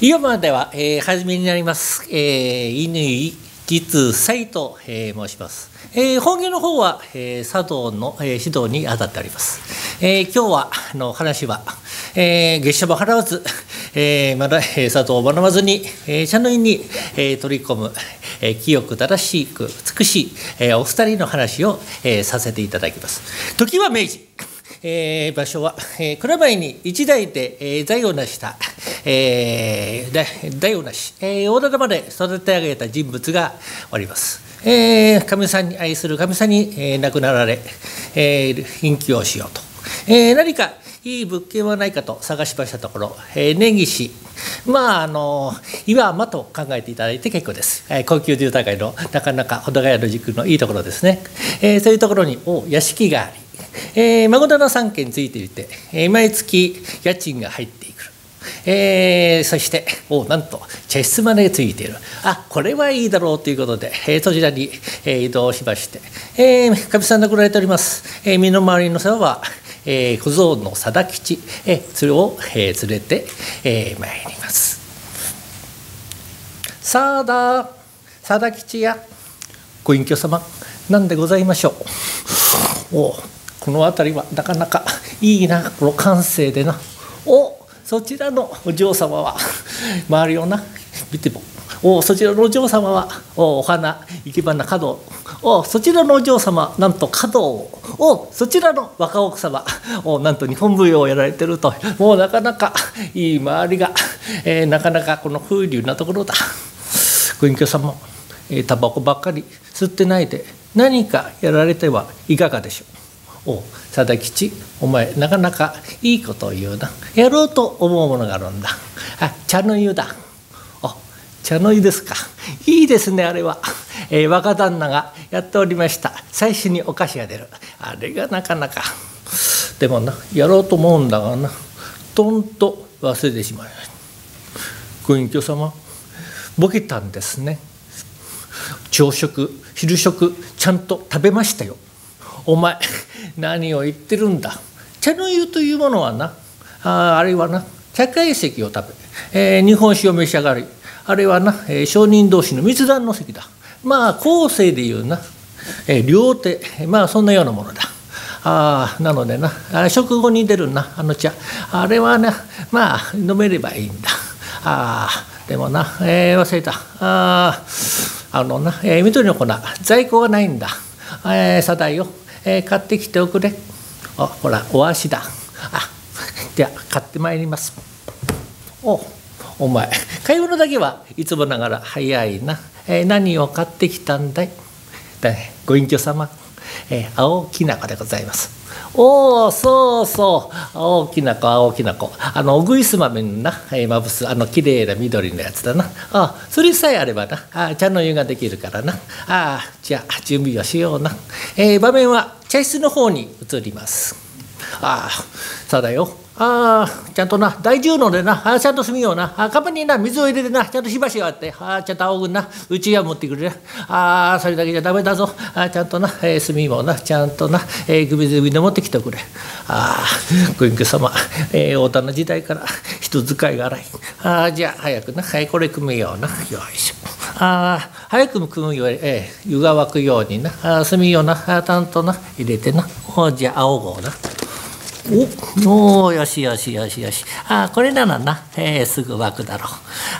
今では、初めになります、乾実斎と、申します。本業の方は、茶道の、指導にあたっております。今日は話は、月謝も払わず、まだ、茶道を学ばずに、茶の湯に、取り込む、清く正しく美しい、お二人の話を、させていただきます。時は明治。場所は、蔵前に一代で、財を成した、財を成し、大田まで育て上げた人物がおります。神さんに愛する神さんに、亡くなられ、隠居をしようと、何かいい物件はないかと探しましたところ、根岸、岩間と考えていただいて結構です。高級住宅街のなかなか保土ヶ谷の軸のいいところですね。そういうところに屋敷があり、孫棚3軒ついていて、毎月家賃が入ってくる。そしてなんと茶室までついている。これはいいだろうということで、そちらに、移動しまして、かみさん亡くなられております。身の回りの世話は、小僧の貞吉、それを、連れて、参ります。貞吉やご隠居様、なんでございましょう。この辺りはなかなかいいな、この閑静でな。そちらのお嬢様は周りをな見ても、そちらのお嬢様はお花生け花華道、そちらのお嬢様なんと華道を、そちらの若奥様なんと日本舞踊をやられてると、もうなかなかいい周りが、なかなかこの風流なところだ。ご隠居様、タバコばっかり吸ってないで何かやられてはいかがでしょう。貞吉、お前なかなかいいことを言うな。やろうと思うものがあるんだ。茶の湯だ。茶の湯ですか。いいですね、あれは。若旦那がやっておりました。最初にお菓子が出る。あれがなかなか。でもな、やろうと思うんだがな、とんと忘れてしまいました。ご隠居様、ボケたんですね。朝食、昼食、ちゃんと食べましたよ。お前何を言ってるんだ。茶の湯というものはな、あれはな、茶会席を食べ、日本酒を召し上がり、あれはな、商人同士の密談の席だ。後世でいうな、料亭、そんなようなものだ。なのでな、食後に出るな、茶、あれはな、飲めればいいんだ。でもな、忘れた。緑の粉、在庫がないんだ。さだよ、買ってきておくれ。ほら、お足だ。では買ってまいります。お前買い物だけはいつもながら早いな。何を買ってきたんだい。ご隠居様、青きな粉でございます。そうそう、青きな粉。おぐいす豆にな、まぶすきれいな緑のやつだな。それさえあればな、茶の湯ができるからな。じゃあ準備をしような。場面は茶室の方に移ります。そうだよ。ちゃんとな、大重のでな、ちゃんと炭をな、カバンにな、水を入れてな、ちゃんとしばしがあって、ちゃんと仰ぐな、うちわ持ってくれな。それだけじゃダメだぞ。ちゃんとな、炭もな、ちゃんとな、グビグビで持ってきてくれ。ご隠居様、大田の時代から人使いが荒い。じゃあ早くな、これ組むような。よいしょ。早く組むより、湯が沸くようにな、炭をな、ちゃんとな、入れてな。じゃあ仰ごうな。よし。これならな、すぐ沸くだろ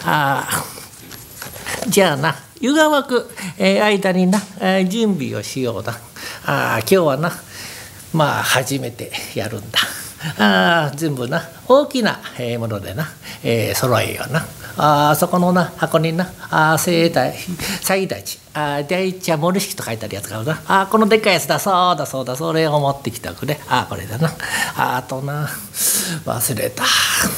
う。じゃあな、湯が沸く、間にな、準備をしような。今日はな、初めてやるんだ。全部な、大きなものでな、揃えような。そこのな、箱にな、西大寺、大茶盛式と書いてあるやつがあるな。このでっかいやつだ。そうだ、それを持ってきておくれ。これだな。あとな、忘れた。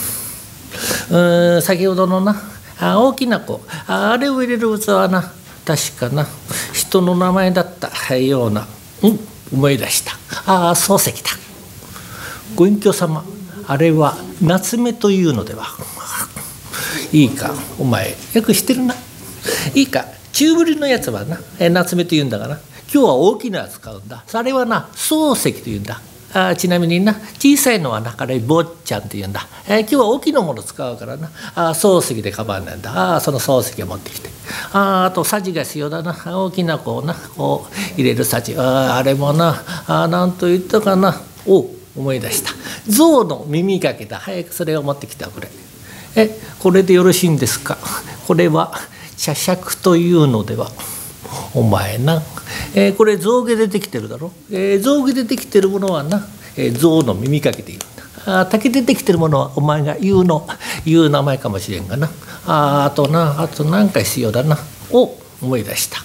先ほどのな、大きな子、あれを入れる器はな、確かな、人の名前だったような。思い出した。漱石だ。ご隠居様、あれは夏目というのでは。いいか、お前よく知ってるな。いいか、中ぶりのやつはな、夏目というんだがな、今日は大きなやつ買うんだ。それはな、漱石というんだ。 ちなみにな、小さいのはな、これ坊ちゃんって言うんだ。今日は大きなもの使うからな、漱石で構わないんだ。その漱石を持ってきて。あとさじが必要だな。大きなこうな、こう入れるさじ。あれもな、なんと言ったかな。思い出した。象の耳かけだ。早くそれを持ってきておくれ。これでよろしいんですか。これは茶杓というのでは。お前な、これ象牙でできてるだろ。象牙でできてるものはな、象の耳かけで言うんだ。竹でできてるものはお前が言う名前かもしれんがな。あと何か必要だな。思い出した。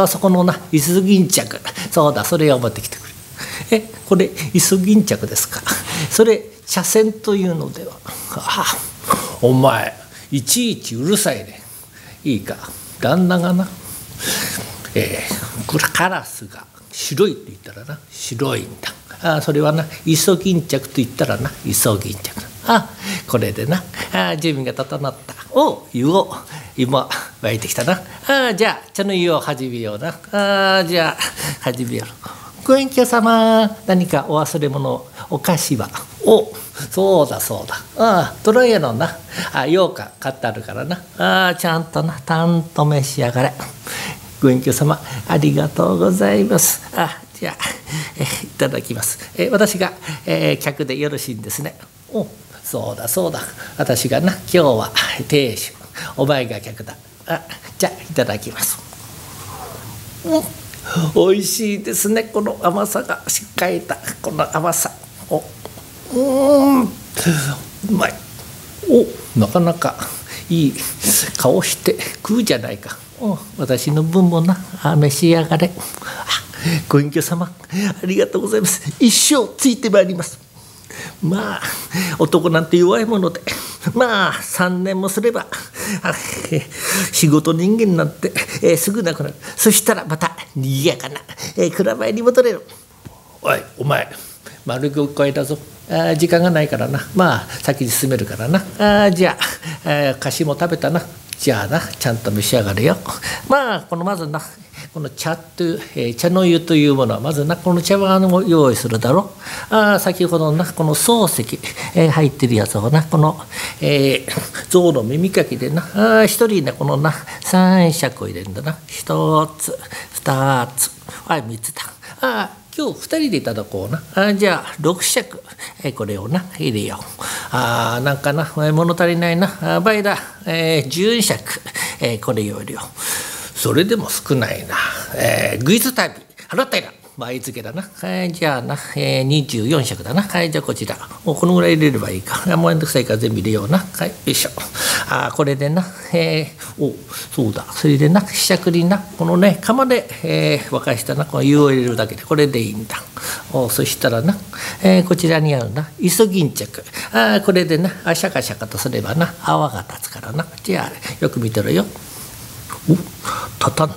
そこのな、イソギンチャク。そうだ、それを持ってきてくれ。これイソギンチャクですか。それ茶筅というのでは。お前いちいちうるさいね。いいか、旦那がな、カラスが白いって言ったらな、白いんだ。それはな、イソギンチャクと言ったらな、イソギンチャク。これでな、準備が整った。湯を今沸いてきたな。じゃあ茶の湯を始めような。じゃあ始めよう。ご隠居様、何かお忘れ物、お菓子は。そうだ。トラヤのな、羊羹買ってあるからな。ちゃんとな、たんと召し上がれ。ご隠居様、ありがとうございます。じゃあ、いただきます。私が、客でよろしいんですね。そうだ。私がな、今日は亭主、お前が客だ。じゃあいただきます。おいしいですね。この甘さがしっかりたこの甘さ。うまい。なかなかいい顔して食うじゃないか。私の分もな、召し上がれ。ご隠居様、ありがとうございます。一生ついてまいります。男なんて弱いもので、3年もすれば仕事人間なんて、すぐなくなる。そしたらまたにぎやかな、蔵前に戻れる。お前丸く声だぞ。時間がないからな。先に進めるからな。じゃあ、菓子も食べたな。じゃあな、ちゃんと召し上がれよ。まずな、この茶の湯というものはまずな、この茶碗を用意するだろう。先ほどな、この漱石、入ってるやつをな、この、象の耳かきでな、一人ね、このな、3尺を入れるんだな。1つ2つ3つだ。今日2人でいただこうな。じゃあ6尺、これをな入れよう。なんかな、物足りないな。倍だ、12尺、これを入れよう。それでも少ないな。グイズタイプ払ったいな。倍付けだな。じゃあな、24尺だな。じゃあこちら。このぐらい入れればいいか。もうめんどくさいから全部入れような。よいしょ。これでな、そうだ。それでな、試着にな、このね、釜で、沸かしたな、この湯を入れるだけで、これでいいんだ。そしたらな、こちらにあるな、イソギンチャク。これでな、シャカシャカとすればな、泡が立つからな。じゃあ、よく見てろよ。たたんだ。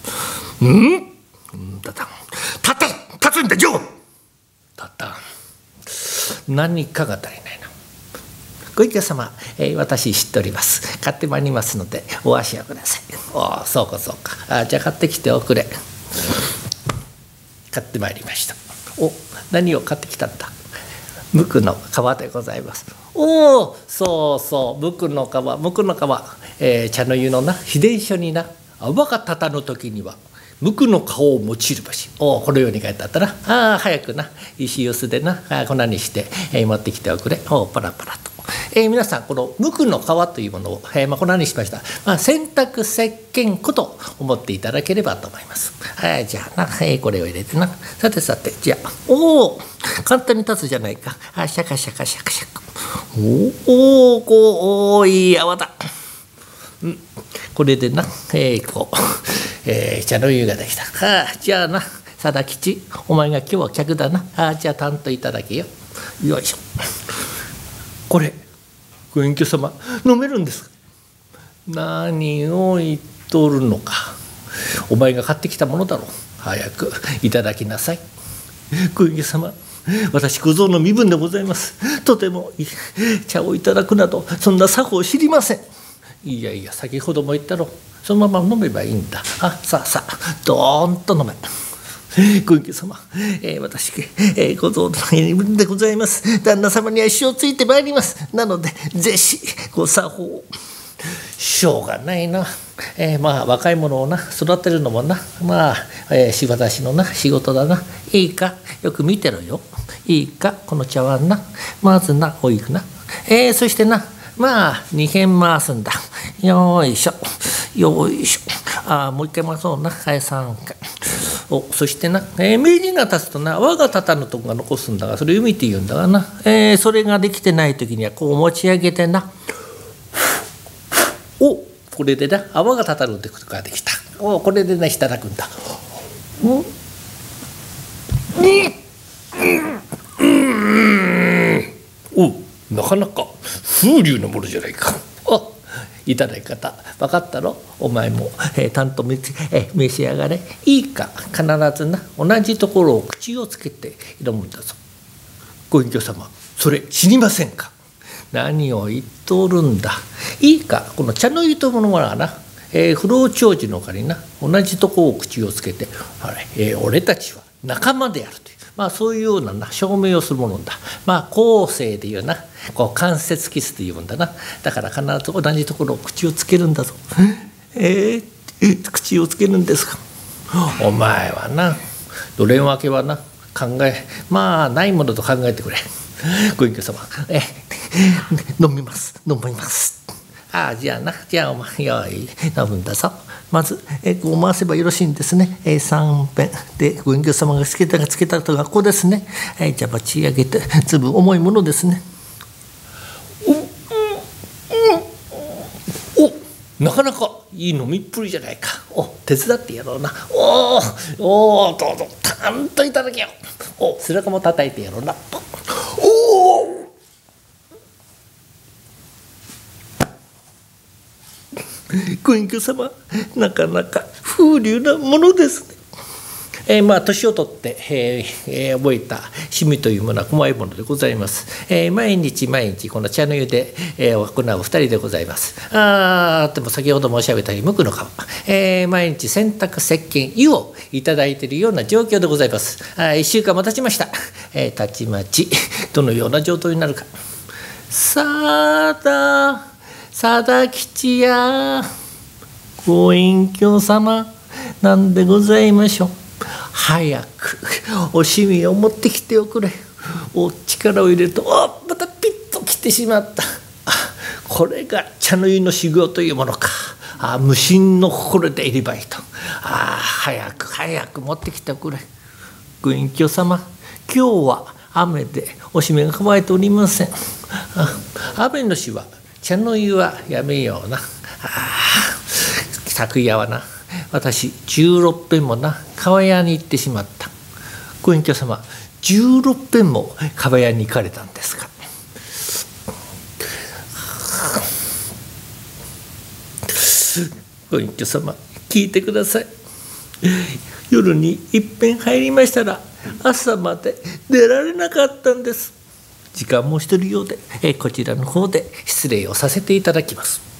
立つんだ、ジョー。たたん。何かが足りないな。ご隠居様、私知っております。買ってまいりますので、お足をください。そうか。じゃあ買ってきておくれ。買ってまいりました。何を買ってきたんだ。無垢の皮でございます。そう、無垢の皮。茶の湯のな、秘伝書にな、泡が立たぬ時には無垢の皮を用いるばし。このように書いてあったな。早くな、石臼でな、粉にして、持ってきておくれ。パラパラと。皆さん、この無垢の皮というものを、粉にしました。洗濯石鹸粉と思っていただければと思います。じゃあな、これを入れてな。さて、じゃあ、簡単に立つじゃないか。シャカシャカシャカシャカ。いい泡だ。これでな、茶の湯ができた。じゃあな、貞吉、お前が今日は客だな。じゃあ担当いただけよ。よいしょ。これ、ご隠居様、飲めるんですか。何を言っとるのか。お前が買ってきたものだろう。早くいただきなさい。ご隠居様、私小僧の身分でございます。とても茶をいただくなど、そんな作法を知りません。いや、先ほども言ったろ。そのまま飲めばいいんだ。さあ、どーんと飲め。 ご隠居様、私、ご同伴でございます。旦那様には一生ついてまいります。なので、ぜひ、ご作法。しょうがないな。まあ、若い者をな、育てるのもな、まあ、私のな、仕事だな。いいか、よく見てろよ。いいか、この茶碗な。まずな、おいくな。そしてな、まあ、2辺回すんだ。よいしょ。よいしょ。もう一回回そうな。3回。そしてな、名人が立つとな、輪が立たぬとこが残すんだが、それ弓って言うんだがな。それができてない時には、こう持ち上げてな。これでな、泡が立たぬってことができた。これでね、いただくんだ。なかなか風流なものじゃないか。いただき方分かったろ。お前も、担当召し上がれ。いいか、必ずな、同じところを口をつけて挑むんだぞ。ご隠居様、それ知りませんか。何を言っとるんだ。いいか、この茶の湯というものはな、不老長寿の他にな、同じところを口をつけて、俺たちは仲間であるという、まあそういうようなな証明をするものだ。まあ後世でいうな、こう関節キスというんだな。だから必ず同じところを口をつけるんだぞ。口をつけるんですか。お前はな、のれん分けはな、まあないものと考えてくれ。ご隠居様、飲みます。じゃあな、じゃあお前、よい、飲むんだぞ。まず、こう回せばよろしいんですね。3辺で、ご隠居様がつけたとがここですね。じゃあ、ばち上げて、ずぶ重いものですね。なかなかいい飲みっぷりじゃないか。手伝ってやろうな。どうぞ、たんといただけよ。背中も叩いてやろうな。ご隠居様、なかなか風流なものですね。まあ年を取って、覚えた趣味というものは細いものでございます。毎日この茶の湯で、行う2人でございます。でも先ほど申し上げたように無垢の顔、毎日洗濯石鹸湯をいただいているような状況でございます。1週間も経ちました。たちまちどのような状態になるか。貞吉やご隠居様なんでございましょう。早くおしみを持ってきておくれ。力を入れるとまたピッと来てしまった。これが茶の湯の修行というものか。無心の心でいればいいと。早く持ってきておくれ。ご隠居様、今日は雨でおしめが乾いておりません。雨の日は茶の湯はやめような。昨夜はな、私16遍もな川屋に行ってしまった。ご隠居様、16遍も川屋に行かれたんですか。ご隠居様、聞いてください。夜にいっぺん入りましたら朝まで出られなかったんです。時間もしてるようで、こちらの方で失礼をさせていただきます。